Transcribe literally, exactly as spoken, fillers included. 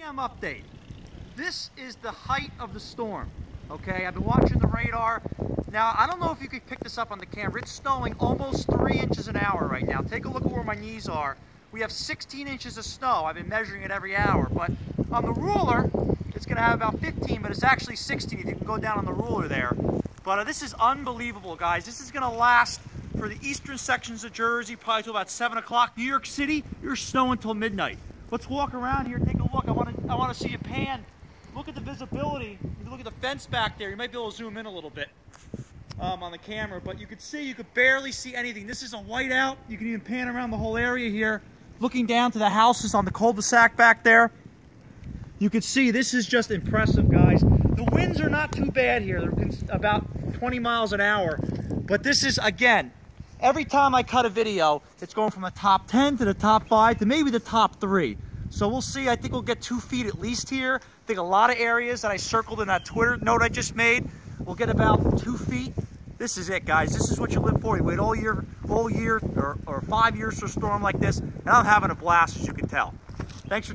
M update. This is the height of the storm. Okay, I've been watching the radar. Now, I don't know if you could pick this up on the camera. It's snowing almost three inches an hour right now. Take a look at where my knees are. We have sixteen inches of snow. I've been measuring it every hour, but on the ruler, it's gonna have about fifteen, but it's actually sixteen if you can go down on the ruler there. But uh, this is unbelievable, guys. This is gonna last for the eastern sections of Jersey, probably till about seven o'clock. New York City, you're snowing till midnight. Let's walk around here, take a look. I wanna, I wanna see you pan. Look at the visibility. You look at the fence back there. You might be able to zoom in a little bit um, on the camera, but you could see, you could barely see anything. This is a whiteout. You can even pan around the whole area here. Looking down to the houses on the cul-de-sac back there. You can see this is just impressive, guys. The winds are not too bad here. They're about twenty miles an hour. But this is, again, every time I cut a video, it's going from the top ten to the top five to maybe the top three. So we'll see. I think we'll get two feet at least here. I think a lot of areas that I circled in that Twitter note I just made will get about two feet. This is it, guys. This is what you live for. You wait all year, all year, or, or five years for a storm like this, and I'm having a blast, as you can tell. Thanks for